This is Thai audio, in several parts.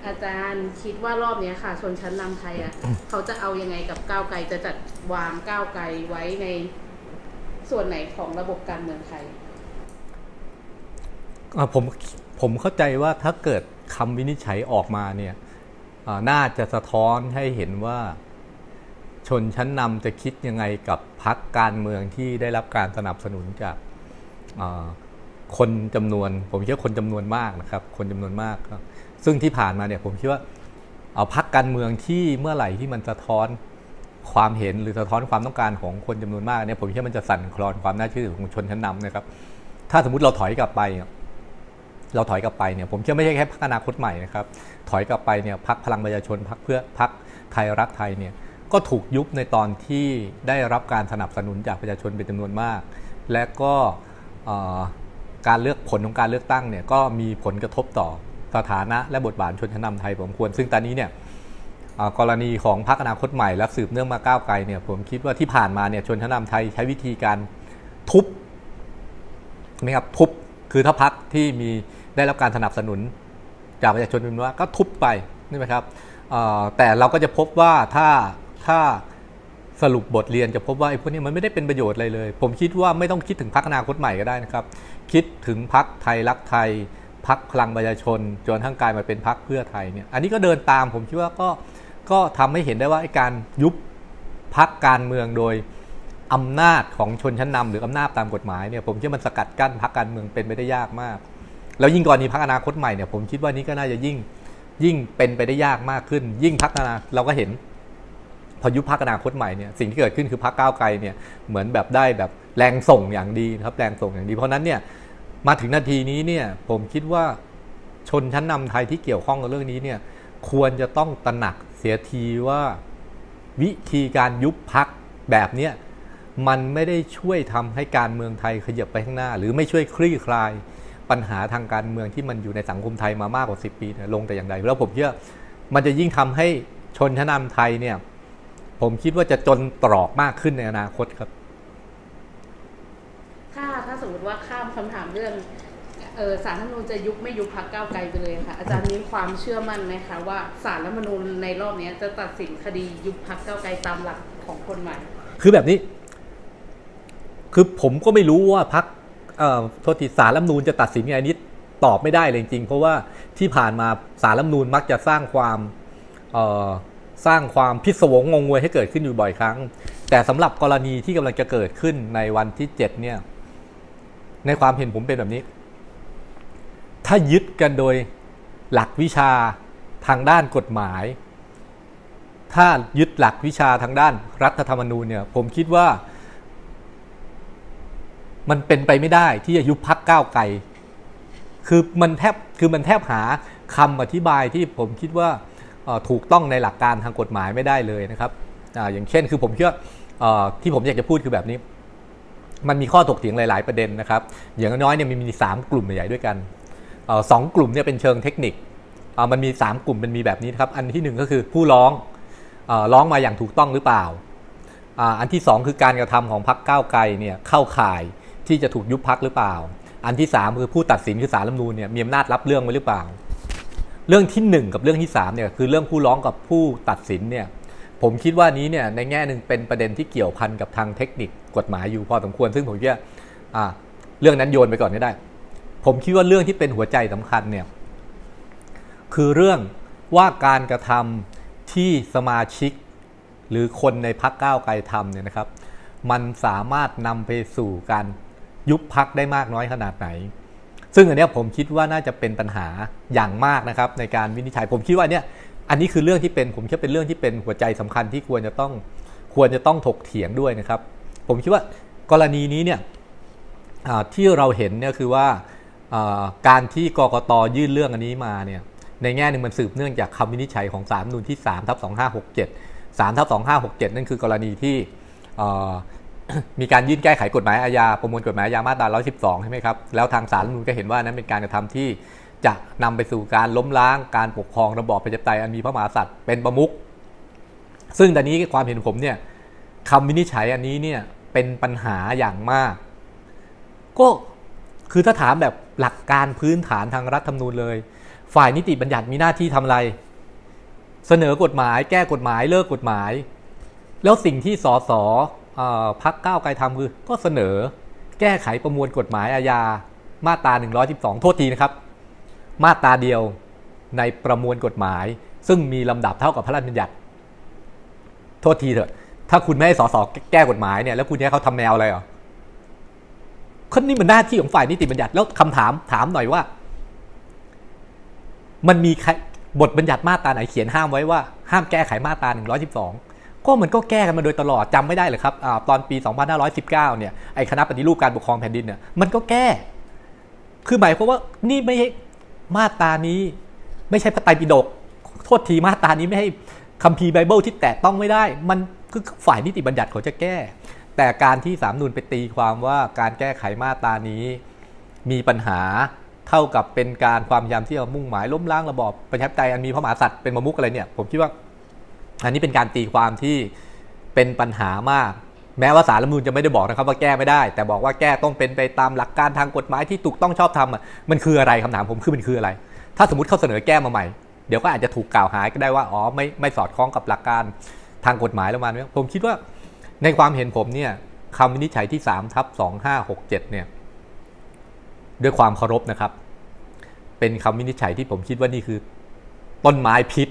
อาจารย์คิดว่ารอบนี้ค่ะชนชั้นนำไทยเขาจะเอายังไงกับก้าวไกลจะจัดวางก้าวไกลไว้ในส่วนไหนของระบบการเมืองไทยผมผมเข้าใจว่าถ้าเกิดคำวินิจฉัยออกมาเนี่ยน่าจะสะท้อนให้เห็นว่าชนชั้นนำจะคิดยังไงกับพรรคการเมืองที่ได้รับการสนับสนุนจากคนจำนวนผมคิดว่าคนจำนวนมากนะครับคนจำนวนมากครับซึ่งที่ผ่านมาเนี่ยผมคิดว่าพรรคการเมืองที่เมื่อไหร่ที่มันสะท้อนความเห็นหรือสะท้อนความต้องการของคนจำนวนมากเนี่ยผมคิดว่ามันจะสั่นคลอนความน่าเชื่อถือของชนชั้นนำนะครับถ้าสมมุติเราถอยกลับไปเนี่ยผมเชื่อไม่ใช่แค่พรรคอนาคตใหม่นะครับถอยกลับไปเนี่ยพรรคพลังประชาชนพรรคไทยรักไทยเนี่ยก็ถูกยุบในตอนที่ได้รับการสนับสนุนจากประชาชนเป็นจำนวนมากและก็การเลือกผลของการเลือกตั้งเนี่ยก็มีผลกระทบต่อสถานะและบทบาทชนชั้นนำไทยผมควรซึ่งตอนนี้เนี่ยกรณีของพรรคอนาคตใหม่และสืบเนื่องมาก้าวไกลเนี่ยผมคิดว่าที่ผ่านมาเนี่ยชนชั้นนำไทยใช้วิธีการทุบไหมครับทุบคือถ้าพรรคที่มีได้รับการสนับสนุนจากประชาชนเป็นว่าก็ทุบไปนี่ไหมครับแต่เราก็จะพบว่าถ้าสรุปบทเรียนจะพบว่าไอ้พวกนี้มันไม่ได้เป็นประโยชน์อะไรเลยผมคิดว่าไม่ต้องคิดถึงพรรคอนาคตใหม่ก็ได้นะครับคิดถึงพรรคไทยรักไทยพรรคพลังประชาชนจนทั้งกลายมาเป็นพรรคเพื่อไทยเนี่ยอันนี้ก็เดินตามผมคิดว่าก็ทำให้เห็นได้ว่าไอ้การยุบพรรคการเมืองโดยอำนาจของชนชั้นนำหรืออำนาจตามกฎหมายเนี่ยผมคิดว่ามันสกัดกั้นพรรคการเมืองเป็นไปได้ยากมากแล้วยิ่งกรณีพรรคอนาคตใหม่เนี่ยผมคิดว่านี้ก็น่าจะยิ่งเป็นไปได้ยากมากขึ้นยิ่งพรรคเราก็เห็นพอยุบพรรคอนาคตใหม่เนี่ยสิ่งที่เกิดขึ้นคือพรรคก้าวไกลเนี่ยเหมือนแบบได้แบบแรงส่งอย่างดีนะครับแรงส่งอย่างดีเพราะนั้นเนี่ยมาถึงนาทีนี้เนี่ยผมคิดว่าชนชั้นนำไทยที่เกี่ยวข้องกับเรื่องนี้เนี่ยควรจะต้องตระหนักเสียทีว่าวิธีการยุบพรรคแบบเนี้ยมันไม่ได้ช่วยทำให้การเมืองไทยขยับไปข้างหน้าหรือไม่ช่วยคลี่คลายปัญหาทางการเมืองที่มันอยู่ในสังคมไทยมามากกว่า10 ปีลงแต่อย่างใดแล้วผมเชื่อมันจะยิ่งทำให้ชนชั้นนำไทยเนี่ยผมคิดว่าจะจนตรอกมากขึ้นในอนาคตครับถ้าสมมติว่าข้ามคำถามเรื่องศาลรัฐธรรมนูญจะยุบไม่ยุบพรรคก้าวไกลไปเลยค่ะอาจารย์มีความเชื่อมั่นไหมคะว่าศาลรัฐธรรมนูญในรอบนี้จะตัดสินคดียุบพรรคก้าวไกลตามหลักของกฎหมายคือแบบนี้คือผมก็ไม่รู้ว่าพรรคโทษทีศาลรัฐธรรมนูญจะตัดสินไงนี้ตอบไม่ได้เลยจริงๆเพราะว่าที่ผ่านมาศาลรัฐธรรมนูญมักจะสร้างความพิศวงงงงวยให้เกิดขึ้นอยู่บ่อยครั้งแต่สำหรับกรณีที่กำลังจะเกิดขึ้นในวันที่7เนี่ยในความเห็นผมเป็นแบบนี้ถ้ายึดกันโดยหลักวิชาทางด้านกฎหมายถ้ายึดหลักวิชาทางด้านรัฐธรรมนูญเนี่ยผมคิดว่ามันเป็นไปไม่ได้ที่จะยุบพรรคก้าวไกลคือมันแทบหาคำอธิบายที่ผมคิดว่าถูกต้องในหลักการทางกฎหมายไม่ได้เลยนะครับอย่างเช่นคือผมเชื่อที่ผมอยากจะพูดคือแบบนี้มันมีข้อถกเถียงหลายๆประเด็นนะครับอย่างน้อยเนี่ยมี3กลุ่มใหญ่ด้วยกัน2กลุ่มเนี่ยเป็นเชิงเทคนิคมันมี3กลุ่มมันมีแบบนี้ครับอันที่1ก็คือผู้ร้องมาอย่างถูกต้องหรือเปล่าอันที่2คือการกระทำของพรรคก้าวไกลเนี่ยเข้าข่ายที่จะถูกยุบพรรคหรือเปล่าอันที่3คือผู้ตัดสินคือศาลรัฐธรรมนูญเนี่ยมีอำนาจรับเรื่องไว้หรือเปล่าเรื่องที่1กับเรื่องที่3เนี่ยคือเรื่องผู้ร้องกับผู้ตัดสินเนี่ยผมคิดว่านี้เนี่ยในแง่หนึ่งเป็นประเด็นที่เกี่ยวพันกับทางเทคนิคกฎหมายอยู่พอสมควรซึ่งผมคิดว่าเรื่องนั้นโยนไปก่อนก็ได้ผมคิดว่าเรื่องที่เป็นหัวใจสำคัญเนี่ยคือเรื่องว่าการกระทำที่สมาชิกหรือคนในพรรคก้าวไกลทำเนี่ยนะครับมันสามารถนำไปสู่การยุบพรรคได้มากน้อยขนาดไหนซึ่งอันนี้ผมคิดว่าน่าจะเป็นปัญหาอย่างมากนะครับในการวินิจฉัยผมคิดว่าเนี่ยอันนี้คือเรื่องที่เป็นผมคิดเป็นเรื่องที่เป็นหัวใจสำคัญที่ควรจะต้องถกเถียงด้วยนะครับผมคิดว่ากรณีนี้เนี่ยที่เราเห็นเนี่ยคือว่าการที่กกต.ยื่นเรื่องอันนี้มาเนี่ยในแง่นึงมันสืบเนื่องจากคำวินิจฉัยของศาลรัฐธรรมนูญที่ 3/2567 3/2567 นั่นคือกรณีที่มีการยื่นแก้ไขกฎหมายอาญาประมวลกฎหมายอาญามาตรา112ใช่ไหมครับแล้วทางศาลรัฐธรรมนูญก็เห็นว่านั้นเป็นการกระทำที่จะนำไปสู่การล้มล้างการปกครองระบอบประชาธิปไตยอันมีพระมหากษัตริย์เป็นประมุขซึ่งตอนนี้ความเห็นผมเนี่ยคำวินิจฉัยอันนี้เนี่ยเป็นปัญหาอย่างมากก็คือถ้าถามแบบหลักการพื้นฐานทางรัฐธรรมนูญเลยฝ่ายนิติบัญญัติมีหน้าที่ทำอะไรเสนอกฎหมายแก้กฎหมายเลิกกฎหมายแล้วสิ่งที่สสพรรคก้าวไกลทำคือก็เสนอแก้ไขประมวลกฎหมายอาญามาตรา112โทษทีนะครับมาตราเดียวในประมวลกฎหมายซึ่งมีลำดับเท่ากับพระราชบัญญัติโทษทีเถอะถ้าคุณไม่ให้สสแก้กฎหมายเนี่ยแล้วคุณให้เขาทำแนวอะไรคนนี้มันหน้าที่ของฝ่ายนิติบัญญัติแล้วคำถามหน่อยว่ามันมีบทบัญญัติมาตราไหนเขียนห้ามไว้ว่าห้ามแก้ไขมาตรา112ก็มันก็แก้กันมาโดยตลอดจำไม่ได้เลยครับตอนปี2519เนี่ยไอ้คณะปฏิรูปการปกครองแผ่นดินเนี่ยมันก็แก้คือหมายความว่านี่ไม่ใช่มาตรานี้ไม่ใช่พระไตรปิฎกโทษทีมาตรานี้ไม่ให้คัมภีร์ไบเบิลที่แตะต้องไม่ได้มันคือฝ่ายนิติบัญญัติเขาจะแก้แต่การที่ศาลรัฐธรรมนูญไปตีความว่าการแก้ไขมาตรานี้มีปัญหาเท่ากับเป็นการความพยายามที่จะมุ่งหมายล้มล้างระบอบประชาธิปไตยอันมีพระมหากษัตริย์เป็นประมุขอะไรเนี่ยผมคิดว่าอันนี้เป็นการตีความที่เป็นปัญหามากแม้ว่าศาลรัฐธรรมนูญจะไม่ได้บอกนะครับว่าแก้ไม่ได้แต่บอกว่าแก้ต้องเป็นไปตามหลักการทางกฎหมายที่ถูกต้องชอบธรรมมันคืออะไรคำถามผมคือมันคืออะไรถ้าสมมติเขาเสนอแก้มาใหม่เดี๋ยวก็อาจจะถูกกล่าวหาก็ได้ว่าไม่สอดคล้องกับหลักการทางกฎหมายแล้วมันผมคิดว่าในความเห็นผมเนี่ยคำวินิจฉัยที่3/2567เนี่ยด้วยความเคารพนะครับเป็นคำวินิจฉัยที่ผมคิดว่านี่คือต้นไม้พิษ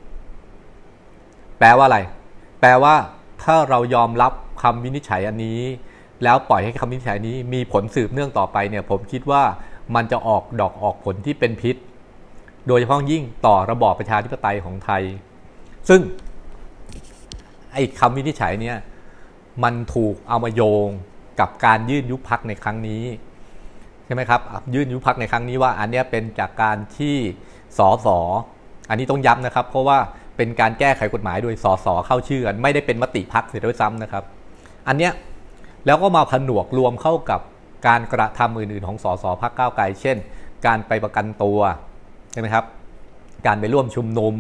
แปลว่าอะไรแปลว่าถ้าเรายอมรับคำวินิจฉัยอันนี้แล้วปล่อยให้คำวินิจฉัยนี้มีผลสืบเนื่องต่อไปเนี่ยผมคิดว่ามันจะออกดอกออกผลที่เป็นพิษโดยเฉพาะยิ่งต่อระบอบประชาธิปไตยของไทยซึ่งไอ้คำวินิจฉัยเนี่ยมันถูกเอามาโยงกับการยื่นยุบพรรคในครั้งนี้ใช่ไหมครับยื่นยุบพรรคในครั้งนี้ว่าอันนี้เป็นจากการที่สสอันนี้ต้องย้ำนะครับเพราะว่าเป็นการแก้ไขกฎหมายโดยสสเข้าชื่อกันไม่ได้เป็นมติพรรคเสียด้วยซ้ำนะครับอันเนี้ยแล้วก็มาผนวกรวมเข้ากับการกระทำอื่นๆของสสพรรคก้าวไกลเช่นการไปประกันตัวใช่ไหมครับการไปร่วมชุมนุม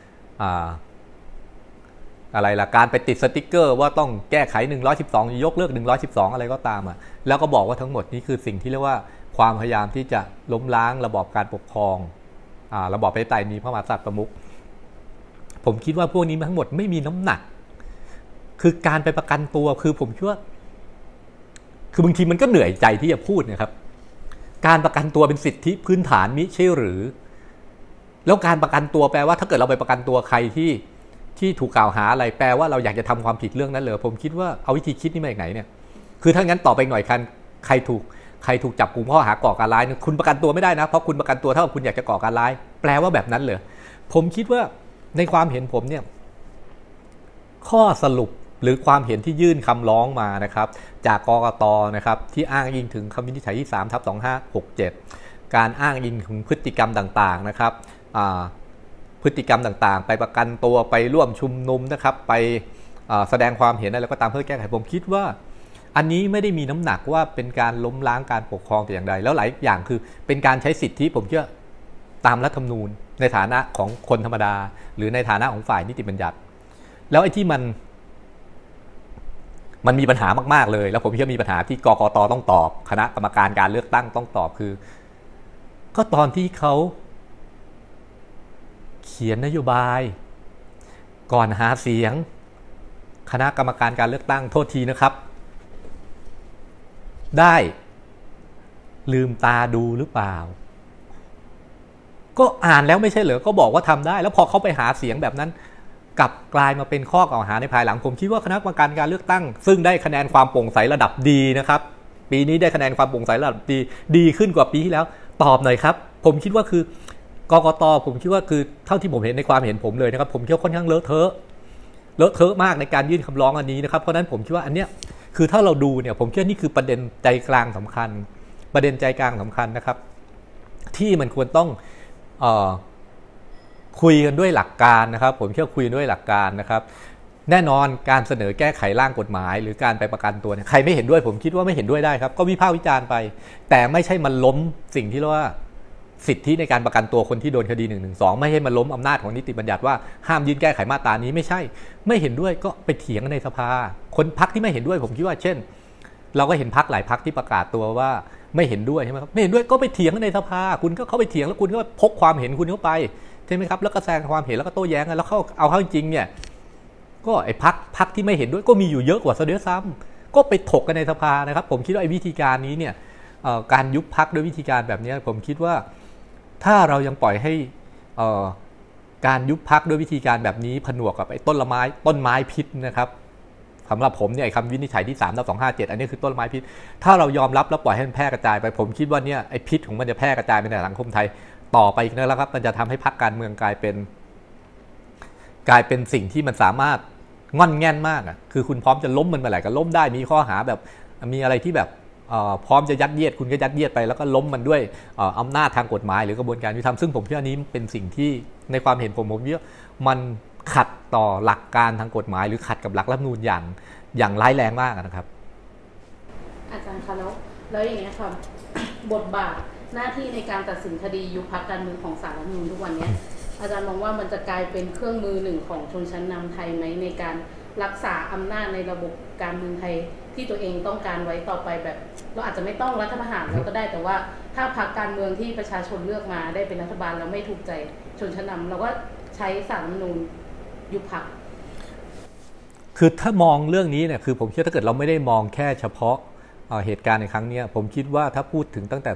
อะไรล่ะการไปติดสติ๊กเกอร์ว่าต้องแก้ไข112ยกเลิก112อะไรก็ตามแล้วก็บอกว่าทั้งหมดนี้คือสิ่งที่เรียกว่าความพยายามที่จะล้มล้างระบอบการปกครองระบอบประชาธิปไตยมีพระมหากษัตริย์ประมุขผมคิดว่าพวกนี้ทั้งหมดไม่มีน้ำหนักคือการไปประกันตัวคือผมคิดว่าคือบางทีมันก็เหนื่อยใจที่จะพูดนะครับการประกันตัวเป็นสิทธิพื้นฐานมิใช่หรือแล้วการประกันตัวแปลว่าถ้าเกิดเราไปประกันตัวใครที่ถูกกล่าวหาอะไรแปลว่าเราอยากจะทำความผิดเรื่องนั้นเลยผมคิดว่าเอาวิธีคิดนี่มาจากไหนเนี่ยคือถ้างั้นต่อไปหน่อยใครถูกจับกุมข้อหาก่อการร้ายคุณประกันตัวไม่ได้นะเพราะคุณประกันตัวเท่ากับคุณอยากจะก่อการร้ายแปลว่าแบบนั้นเลยผมคิดว่าในความเห็นผมเนี่ยข้อสรุปหรือความเห็นที่ยื่นคำร้องมานะครับจากกกต.นะครับที่อ้างอิงถึงคำวินิจฉัยที่3/2567การอ้างอิงถึงพฤติกรรมต่างๆนะครับพฤติกรรมต่างๆไปประกันตัวไปร่วมชุมนุมนะครับไปแสดงความเห็นอะไรก็ตามเพื่อแก้ไขผมคิดว่าอันนี้ไม่ได้มีน้ำหนักว่าเป็นการล้มล้างการปกครองแต่อย่างใดแล้วหลายอย่างคือเป็นการใช้สิทธิผมเชื่อตามรัฐธรรมนูญในฐานะของคนธรรมดาหรือในฐานะของฝ่ายนิติบัญญัติแล้วไอ้ที่มันมีปัญหามากๆเลยแล้วผมเชื่อมีปัญหาที่กกต.ต้องตอบคณะกรรมการการเลือกตั้งต้องตอบคือก็ตอนที่เขาเขียนนโยบายก่อนหาเสียงคณะกรรมการการเลือกตั้งโทษทีนะครับได้ลืมตาดูหรือเปล่าก็อ่านแล้วไม่ใช่เหรอก็บอกว่าทำได้แล้วพอเขาไปหาเสียงแบบนั้นกลับกลายมาเป็นข้อกล่าวหาในภายหลังผมคิดว่าคณะกรรมการการเลือกตั้งซึ่งได้คะแนนความโปร่งใสระดับดีนะครับปีนี้ได้คะแนนความโปร่งใสระดับดีขึ้นกว่าปีที่แล้วตอบหน่อยครับผมคิดว่าคือกกต.ผมคิดว่าคือเท่าที่ผมเห็นในความเห็นผมเลยนะครับผมคิดว่าค่อนข้างเลอะเทอะมากในการยื่นคำร้องอันนี้นะครับเพราะฉะนั้นผมคิดว่าอันเนี้ยคือถ้าเราดูเนี่ยผมคิดว่านี่คือประเด็นใจกลางสำคัญนะครับที่มันควรต้องคุยกันด้วยหลักการนะครับผมเชื่อคุยด้วยหลักการนะครับแน่นอนการเสนอแก้ไขร่างกฎหมายหรือการไปประกันตัวเนี่ยใครไม่เห็นด้วยผมคิดว่าไม่เห็นด้วยได้ครับก็วิพากษ์วิจารณ์ไปแต่ไม่ใช่มันล้มสิ่งที่เรียกว่าสิทธิในการประกันตัวคนที่โดนคดี112ไม่ให้มันล้มอำนาจของนิติบัญญัติว่าห้ามยื่นแก้ไขมาตรานี้ไม่ใช่ไม่เห็นด้วยก็ไปเถียงกันในสภาคนพรรคที่ไม่เห็นด้วยผมคิดว่าเช่นเราก็เห็นพรรคหลายพรรคที่ประกาศตัวว่าไม่เห็นด้วยใช่ไหมครับไม่เห็นด้วยก็ไปเถียงกันในสภาคุณก็เข้าไปเถียงแล้วคุณก็พกความเห็นคุณเข้าไปใช่ไหมครับแล้วก็แสดงความเห็นแล้วก็โต้แย้งกันแล้วเอาเข้าจริงเนี่ยก็ไอ้พรรคที่ไม่เห็นด้วยก็มีอยู่เยอะกว่าซะด้วยซ้ำก็ไปถกกันในสภานะครับผมคิดว่าไอ้วิธีการนี้เนี่ยการยุบพรรคด้วยวิธีการแบบนี้ผมคิดว่าถ้าเรายังปล่อยให้การยุบพรรคด้วยวิธีการแบบนี้ผนวกกับไอ้ต้นไม้พิษนะครับสำหรับผมเนี่ยคำวินิจฉัยที่3/257อันนี้คือต้นไม้พิษถ้าเรายอมรับแล้วปล่อยให้มันแพร่กระจายไปผมคิดว่าเนี่ยไอ้พิษของมันจะแพร่กระจายไปในสังคมไทยต่อไปอีกแล้วครับมันจะทำให้พรรคการเมืองกลายเป็นสิ่งที่มันสามารถงอนแง่นมากอ่ะคือคุณพร้อมจะล้มมันเมื่อไหร่ก็ล้มได้มีข้อหาแบบมีอะไรที่แบบพร้อมจะยัดเยียดคุณก็ยัดเยียดไปแล้วก็ล้มมันด้วยอำนาจทางกฎหมายหรือกระบวนการยุติธรรมซึ่งผมคิดว่านี้เป็นสิ่งที่ในความเห็นผมคิดว่ามันขัดต่อหลักการทางกฎหมายหรือขัดกับหลักรัฐธรรมนูญอย่างร้ายแรงมากนะครับอาจารย์คะแล้วอย่างนี้ค่ะบทบาทหน้าที่ในการตัดสินคดียุบพรรคการเมืองของศาลรัฐธรรมนูญทุกวันนี้อาจารย์มองว่ามันจะกลายเป็นเครื่องมือหนึ่งของชนชั้นนำไทยไหมในการรักษาอำนาจในระบบการเมืองไทยที่ตัวเองต้องการไว้ต่อไปแบบเราอาจจะไม่ต้องรัฐประหารแล้วก็ได้แต่ว่าถ้าพรรคการเมืองที่ประชาชนเลือกมาได้เป็นรัฐบาลแล้วไม่ถูกใจชนชั้นนำเราก็ใช้ศาลรัฐธรรมนูญยุบพรรคคือถ้ามองเรื่องนี้เนี่ยคือผมคิดถ้าเกิดเราไม่ได้มองแค่เฉพาะเหตุการณ์ในครั้งนี้ผมคิดว่าถ้าพูดถึงตั้งแต่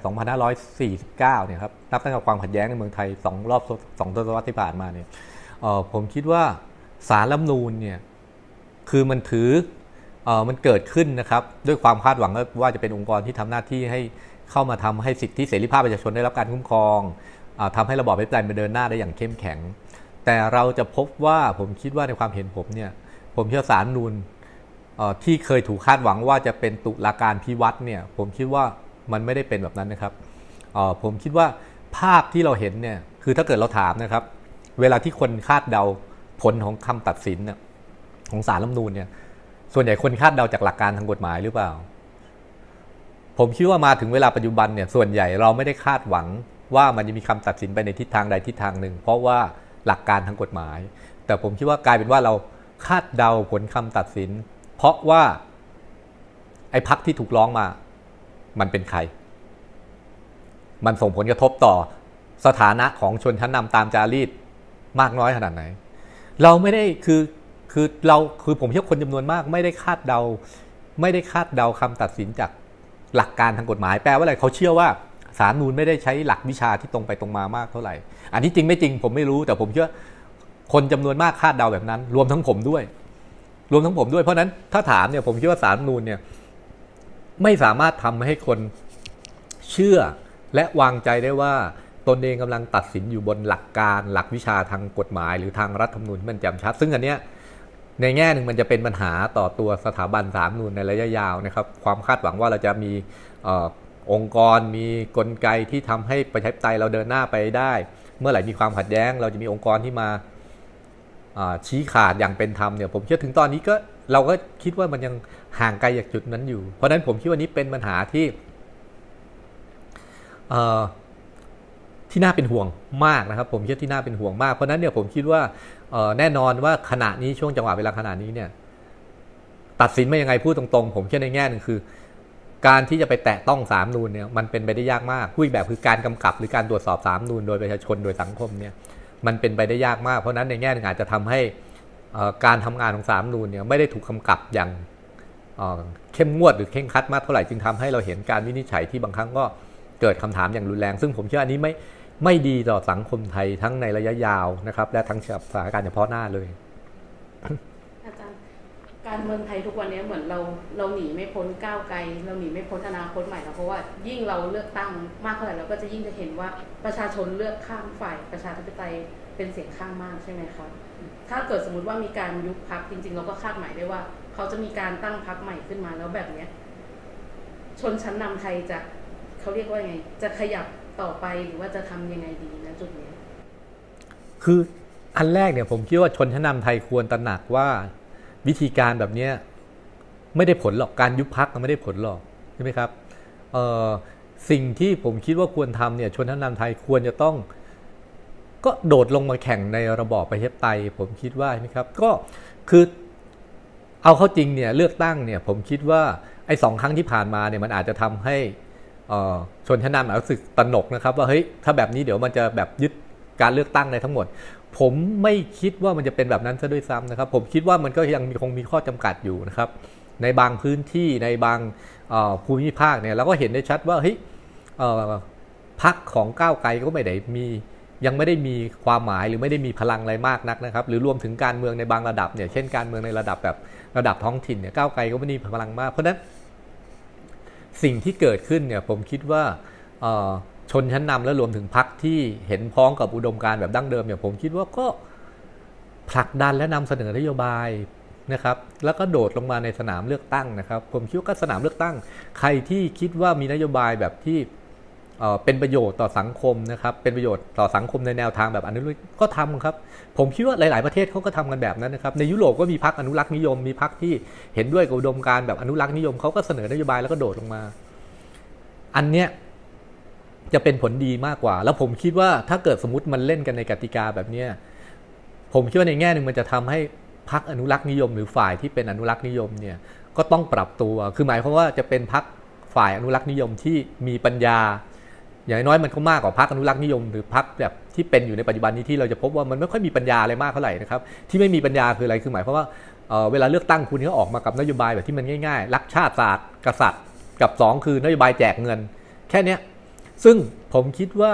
2549เนี่ยครับนับตั้งแต่ความขัดแย้งในเมืองไทย2 ทศวรรษที่ผ่านมาเนี่ยผมคิดว่าศาลรัฐธรรมนูญเนี่ยคือมันมันเกิดขึ้นนะครับด้วยความคาดหวังว่าจะเป็นองค์กรที่ทำหน้าที่ให้เข้ามาทำให้สิทธิเสรีภาพประชาชนได้รับการคุ้มครองทำให้ระบอบประชาธิปไตยมันเดินหน้าได้อย่างเข้มแข็งแต่เราจะพบว่าผมคิดว่าในความเห็นผมเนี่ยผมเชื่อศาลรัฐธรรมนูญที่เคยถูกคาดหวังว่าจะเป็นตุลาการพิวัตรเนี่ยผมคิดว่ามันไม่ได้เป็นแบบนั้นนะครับผมคิดว่าภาพที่เราเห็นเนี่ยคือถ้าเกิดเราถามนะครับเวลาที่คนคาดเดาผลของคำตัดสินของศาลรัฐธรรมนูญเนี่ยส่วนใหญ่คนคาดเดาจากหลักการทางกฎหมายหรือเปล่าผมคิดว่ามาถึงเวลาปัจจุบันเนี่ยส่วนใหญ่เราไม่ได้คาดหวังว่ามันจะมีคำตัดสินไปในทิศทางใดทิศทางหนึ่งเพราะว่าหลักการทางกฎหมายแต่ผมคิดว่ากลายเป็นว่าเราคาดเดาผลคำตัดสินเพราะว่าไอ้พรรคที่ถูกร้องมามันเป็นใครมันส่งผลกระทบต่อสถานะของชนชั้นนำตามจารีตมากน้อยขนาดไหนเราไม่ได้คือผมเชื่อคนจำนวนมากไม่ได้คาดเดาคำตัดสินจากหลักการทางกฎหมายแปลว่าอะไรเขาเชื่อว่าศาลนูนไม่ได้ใช้หลักวิชาที่ตรงไปตรงมามากเท่าไหร่อันนี้จริงไม่จริงผมไม่รู้แต่ผมเชื่อคนจำนวนมากคาดเดาแบบนั้นรวมทั้งผมด้วยเพราะนั้นถ้าถามเนี่ยผมคิดว่าศาลนูนเนี่ยไม่สามารถทำให้คนเชื่อและวางใจได้ว่าตนเองกำลังตัดสินอยู่บนหลักการหลักวิชาทางกฎหมายหรือทางรัฐธรรมนูญที่มันแจ่มชัดซึ่งอันเนี้ยในแง่หนึ่งมันจะเป็นปัญหาต่อตัวสถาบันศาลนูญในระยะยาวนะครับความคาดหวังว่าเราจะมีองค์กรมีกลไกที่ทำให้ประชาธิปไตยเราเดินหน้าไปได้เมื่อไหร่มีความขัดแย้งเราจะมีองค์กรที่มาชี้ขาดอย่างเป็นธรรมเนี่ยผมเชื่อถึงตอนนี้ก็เราก็คิดว่ามันยังห่างไกลจากจุดนั้นอยู่เพราะฉะนั้นผมคิดว่านี้เป็นปัญหาที่น่าเป็นห่วงมากนะครับผมคิดที่น่าเป็นห่วงมากเพราะนั้นเนี่ยผมคิดว่าแน่นอนว่าขณะนี้ช่วงจังหวะเวลาขณะนี้เนี่ยตัดสินไม่ยังไงพูดตรงๆผมคิดในแง่นึงคือการที่จะไปแตะต้องศาลนูญเนี่ยมันเป็นไปได้ยากมากพูดแบบคือการกำกับหรือการตรวจสอบศาลนูญโดยประชาชนโดยสังคมเนี่ยมันเป็นไปได้ยากมากเพราะนั้นในแง่นึงอาจจะทำให้การทำงานของศาลนูญเนี่ยไม่ได้ถูกกำกับอย่างเข้มงวดหรือเคร่งครัดมากเท่าไหร่จึงทำให้เราเห็นการวินิจฉัยที่บางครั้งก็เกิดคำถามอย่างรุนแรงซึ่งผมเชื่ออันนี้ไม่ดีต่อสังคมไทยทั้งในระยะยาวนะครับและทั้งสถานการณ์เฉพาะหน้าเลยอาจารย์การเมืองไทยทุกวันนี้เหมือนเราหนีไม่พ้นก้าวไกลเราหนีไม่พ้นอนาคตใหม่แล้วเพราะว่ายิ่งเราเลือกตั้งมากเท่าไหร่เราก็จะยิ่งจะเห็นว่าประชาชนเลือกข้างฝ่ายประชาธิปไตยเป็นเสียงข้างมากใช่ไหมคะถ้าเกิดสมมติว่ามีการยุบพรรคจริงๆเราก็คาดหมายได้ว่าเขาจะมีการตั้งพรรคใหม่ขึ้นมาแล้วแบบนี้ชนชั้นนำไทยจะเขาเรียกว่าไงจะขยับต่อไปหรือว่าจะทำยังไงดีนะจุดนี้คืออันแรกเนี่ยผมคิดว่าชนชั้นนำไทยควรตระหนักว่าวิธีการแบบนี้ไม่ได้ผลหรอกการยุบพรรคมันไม่ได้ผลหรอกใช่ไหมครับสิ่งที่ผมคิดว่าควรทำเนี่ยชนชั้นนำไทยควรจะต้องก็โดดลงมาแข่งในระบอบประชาธิปไตยผมคิดว่าใช่ไหมครับก็คือเอาเข้าจริงเนี่ยเลือกตั้งเนี่ยผมคิดว่าไอ้2 ครั้งที่ผ่านมาเนี่ยมันอาจจะทำให้ชนชั้นนำรู้สึกตระหนกนะครับว่าเฮ้ยถ้าแบบนี้เดี๋ยวมันจะแบบยึดการเลือกตั้งในทั้งหมดผมไม่คิดว่ามันจะเป็นแบบนั้นซะด้วยซ้ำนะครับผมคิดว่ามันก็ยังคงมีข้อจำกัดอยู่นะครับในบางพื้นที่ในบางภูมิภาคเนี่ยเราก็เห็นได้ชัดว่าเฮ้ยพรรคของก้าวไกลก็ไม่ได้มียังไม่ได้มีความหมายหรือไม่ได้มีพลังอะไรมากนักนะครับหรือรวมถึงการเมืองในบางระดับเนี่ยเช่นการเมืองในระดับแบบระดับท้องถิ่นเนี่ยก้าวไกลก็ไม่ได้มีพลังมากเพราะนั้นสิ่งที่เกิดขึ้นเนี่ยผมคิดว่าชนชั้นนำและรวมถึงพรรคที่เห็นพ้องกับอุดมการณ์แบบดั้งเดิมเนี่ยผมคิดว่าก็ผลักดันและนำเสนอนโยบายนะครับแล้วก็โดดลงมาในสนามเลือกตั้งนะครับผมคิดว่าก็สนามเลือกตั้งใครที่คิดว่ามีนโยบายแบบที่เป็นประโยชน์ต่อสังคมนะครับเป็นประโยชน์ต่อสังคมในแนวทางแบบอนุรักษ์ก็ทำครับผมคิดว่าหลายๆประเทศเขาก็ทำกันแบบนั้นนะครับในยุโรปก็มีพรรคอนุรักษ์นิยมมีพรรคที่เห็นด้วยกับอุดมการณ์แบบอนุรักษ์นิยมเขาก็เสนอนโยบายแล้วก็โดดลงมาอันเนี้ยจะเป็นผลดีมากกว่าแล้วผมคิดว่าถ้าเกิดสมมติมันเล่นกันในกติกาแบบนี้ผมคิดว่าในแง่หนึ่งมันจะทำให้พรรคอนุรักษ์นิยมหรือฝ่ายที่เป็นอนุรักษ์นิยมเนี่ยก็ต้องปรับตัวคือหมายความว่าจะเป็นพรรคฝ่ายอนุรักษ์นิยมที่มีปัญญาอย่างน้อยมันก็มากกว่าพรรคอนุรักษ์นิยมหรือพรรคแบบที่เป็นอยู่ในปัจจุบันนี้ที่เราจะพบว่ามันไม่ค่อยมีปัญญาอะไรมากเท่าไหร่นะครับที่ไม่มีปัญญาคืออะไรคือหมายความว่าเวลาเลือกตั้งคุณก็ออกมากับนโยบายแบบที่มันง่ายๆรักชาติศาสตร์กษัตริย์กับ2คือนโยบายแจกเงินแค่นี้ซึ่งผมคิดว่า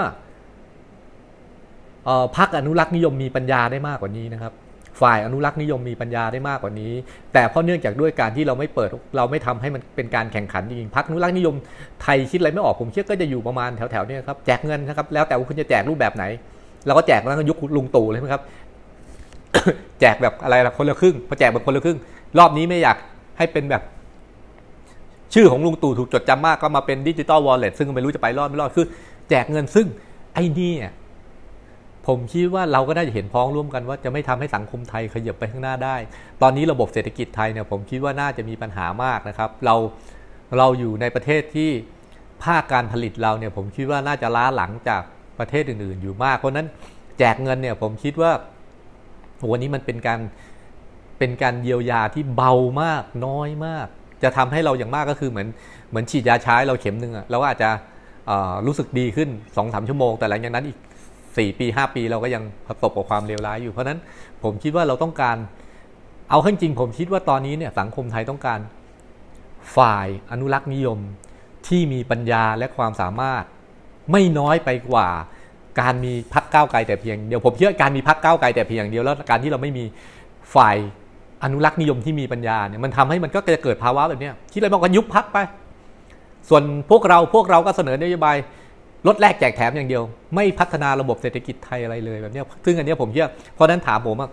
พรรคอนุรักษ์นิยมมีปัญญาได้มากกว่านี้นะครับฝ่ายอนุรักษ์นิยมมีปัญญาได้มากกว่านี้แต่เพราะเนื่องจากด้วยการที่เราไม่เปิดเราไม่ทำให้มันเป็นการแข่งขันจริงๆพรรคอนุรักษ์นิยมไทยคิดอะไรไม่ออกผมเชื่อก็จะอยู่ประมาณแถวๆนี้ครับแจกเงินนะครับแล้วแต่ว่าคุณจะแจกรูปแบบไหนเราก็แจกแล้วก็ยุคลุงตู่เลยครับ แจกแบบอะไรล่ะคนละครึ่งพอแจกแบบคนละครึ่งรอบนี้ไม่อยากให้เป็นแบบชื่อของลุงตู่ถูกจดจำมากก็มาเป็นดิจิตอลวอลเล็ตซึ่งไม่รู้จะไปรอดไม่รอดคือแจกเงินซึ่งไอ้นี่ผมคิดว่าเราก็น่าจะเห็นพ้องร่วมกันว่าจะไม่ทำให้สังคมไทยขยับไปข้างหน้าได้ตอนนี้ระบบเศรษฐกิจไทยเนี่ยผมคิดว่าน่าจะมีปัญหามากนะครับเราอยู่ในประเทศที่ภาคการผลิตเราเนี่ยผมคิดว่าน่าจะล้าหลังจากประเทศอื่นๆอยู่มากเพราะนั้นแจกเงินเนี่ยผมคิดว่าวันนี้มันเป็นการเยียวยาที่เบามากน้อยมากจะทำให้เราอย่างมากก็คือเหมือนฉีดยาชาเราเข็มนึงเราก็อาจจะรู้สึกดีขึ้น 2-3 ชั่วโมงแต่หลังจากนั้นอีก4 ปี 5 ปีเราก็ยังประสบกับความเลวร้ายอยู่เพราะนั้นผมคิดว่าเราต้องการเอาจริงๆผมคิดว่าตอนนี้เนี่ยสังคมไทยต้องการฝ่ายอนุรักษ์นิยมที่มีปัญญาและความสามารถไม่น้อยไปกว่าการมีพรรคก้าวไกลแต่เพียงเดียวผมคิดว่าการมีพรรคก้าวไกลแต่เพียงอย่างเดียวแล้วการที่เราไม่มีฝ่ายอนุรักษ์นิยมที่มีปัญญาเนี่ยมันทำให้มันก็จะเกิดภาวะแบบนี้คิดอะไรบอกกันยุบพรรคไปส่วนพวกเราก็เสนอนโยบายลดแลกแจกแถมอย่างเดียวไม่พัฒนาระบบเศรษฐกิจไทยอะไรเลยแบบนี้ซึ่งอันนี้ผมเชื่อเพราะนั้นถามผมว่า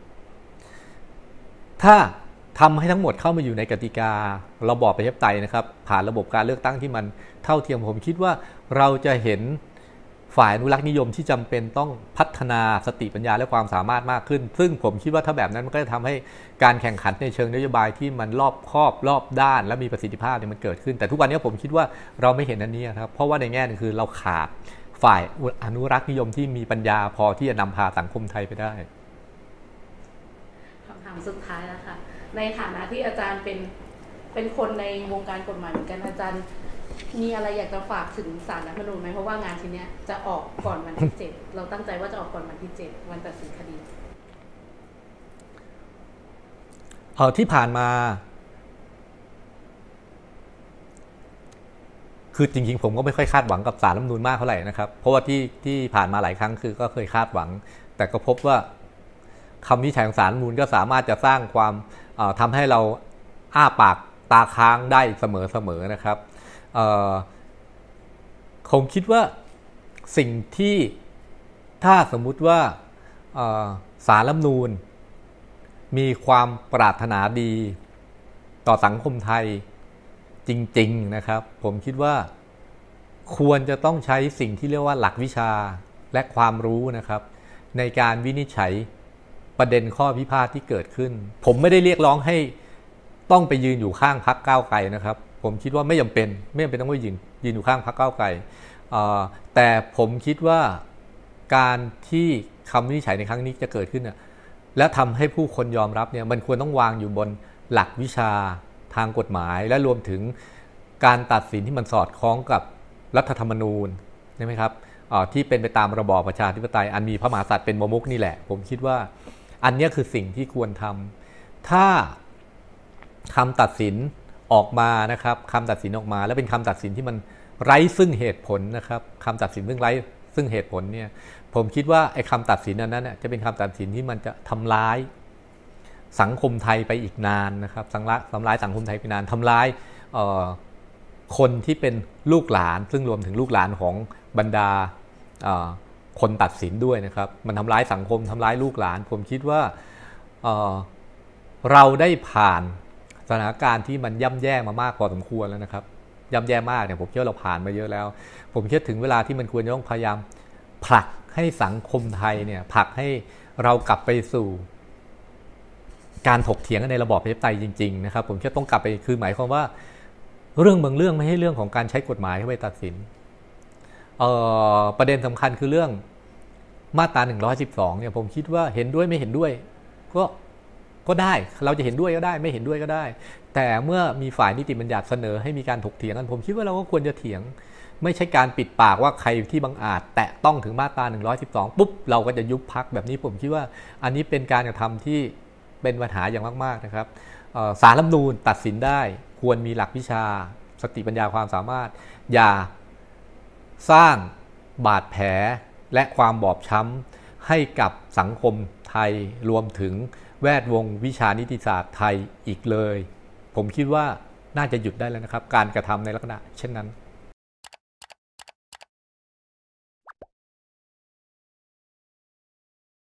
ถ้าทำให้ทั้งหมดเข้ามาอยู่ในกติการะบอบประชาธิปไตยนะครับผ่านระบบการเลือกตั้งที่มันเท่าเทียมผมคิดว่าเราจะเห็นฝ่ายอนุรักษ์นิยมที่จำเป็นต้องพัฒนาสติปัญญาและความสามารถมากขึ้นซึ่งผมคิดว่าถ้าแบบนั้นมันก็จะทำให้การแข่งขันในเชิงนโยบายที่มันรอบคอบรอบด้านและมีประสิทธิภาพเนี่ยมันเกิดขึ้นแต่ทุกวันนี้ผมคิดว่าเราไม่เห็นอันนี้ครับเพราะว่าในแง่นึงคือเราขาดฝ่ายอนุรักษ์นิยมที่มีปัญญาพอที่จะนำพาสังคมไทยไปได้คำถามสุดท้ายแล้วค่ะในฐานะที่อาจารย์เป็นคนในวงการกฎหมายเหมือนกันอาจารย์มีอะไรอยากจะฝากถึงศาลรัฐธรรมนูญไหมเพราะว่างานชิ้นนี้จะออกก่อนวันที่7เราตั้งใจว่าจะออกก่อนวันที่7วันตัดสินคดีที่ผ่านมาคือจริงๆผมก็ไม่ค่อยคาดหวังกับศาลรัฐธรรมนูญมากเท่าไหร่นะครับเพราะว่าที่ผ่านมาหลายครั้งคือก็เคยคาดหวังแต่ก็พบว่าคำวินิจฉัยของศาลรัฐธรรมนูญก็สามารถจะสร้างความทำให้เราอ้าปากตาค้างได้เสมอๆนะครับผมคิดว่าสิ่งที่ถ้าสมมุติว่าศาลรัฐธรรมนูญมีความปรารถนาดีต่อสังคมไทยจริงๆนะครับผมคิดว่าควรจะต้องใช้สิ่งที่เรียกว่าหลักวิชาและความรู้นะครับในการวินิจฉัยประเด็นข้อพิพาทที่เกิดขึ้นผมไม่ได้เรียกร้องให้ต้องไปยืนอยู่ข้างพรรคก้าวไกลนะครับผมคิดว่าไม่จำเป็นต้องไปยืนอยู่ข้างพรรคก้าวไกลแต่ผมคิดว่าการที่คำวินิจฉัยในครั้งนี้จะเกิดขึ้นและทำให้ผู้คนยอมรับเนี่ยมันควรต้องวางอยู่บนหลักวิชาทางกฎหมายและรวมถึงการตัดสินที่มันสอดคล้องกับรัฐธรรมนูญใช่ไหมครับที่เป็นไปตามระบอบประชาธิปไตยอันมีพระมหากษัตริย์เป็นประมุขนี่แหละผมคิดว่าอันนี้คือสิ่งที่ควรทำถ้าคำตัดสินออกมานะครับคำตัดสินออกมาแล้วเป็นคำตัดสินที่มันไร้ซึ่งเหตุผลนะครับคำตัดสินซึ่งไร้ซึ่งเหตุผลเนี่ยผมคิดว่าไอ้คำตัดสินนั้นจะเป็นคำตัดสินที่มันจะทำร้ายสังคมไทยไปอีกนานนะครับทำร้ายสังคมไทยไปนานทำร้ายคนที่เป็นลูกหลานซึ่งรวมถึงลูกหลานของบรรดาคนตัดสินด้วยนะครับมันทำร้ายสังคมทำร้ายลูกหลานผมคิดว่าเราได้ผ่านสถานการณ์ที่มันย่ำแย่มามากพอสมควรแล้วนะครับย่ำแย่มากเนี่ยผมคิดว่าเราผ่านมาเยอะแล้วผมคิดถึงเวลาที่มันควรจะต้องพยายามผลักให้สังคมไทยเนี่ยผลักให้เรากลับไปสู่การถกเถียงกันในระบอบประชาธิปไตยจริงๆนะครับผมคิดต้องกลับไปคือหมายความว่าเรื่องบางเรื่องไม่ให้เรื่องของการใช้กฎหมายเข้าไปตัดสินประเด็นสำคัญคือเรื่องมาตรา112เนี่ยผมคิดว่าเห็นด้วยไม่เห็นด้วยก็ได้เราจะเห็นด้วยก็ได้ไม่เห็นด้วยก็ได้แต่เมื่อมีฝ่ายนิติบัญญัติเสนอให้มีการถกเถียงกันผมคิดว่าเราก็ควรจะเถียงไม่ใช่การปิดปากว่าใครที่บังอาจแตะต้องถึงมาตรา112ปุ๊บเราก็จะยุบพรรคแบบนี้ผมคิดว่าอันนี้เป็นการกระทำที่เป็นปัญหาอย่างมากๆนะครับศาลรัฐธรรมนูญตัดสินได้ควรมีหลักวิชาสติปัญญาความสามารถอย่าสร้างบาดแผลและความบอบช้ำให้กับสังคมไทยรวมถึงแวดวงวิชานิติศาสตร์ไทยอีกเลยผมคิดว่าน่าจะหยุดได้แล้วนะครับการกระทำในลักษณะเช่นนั้น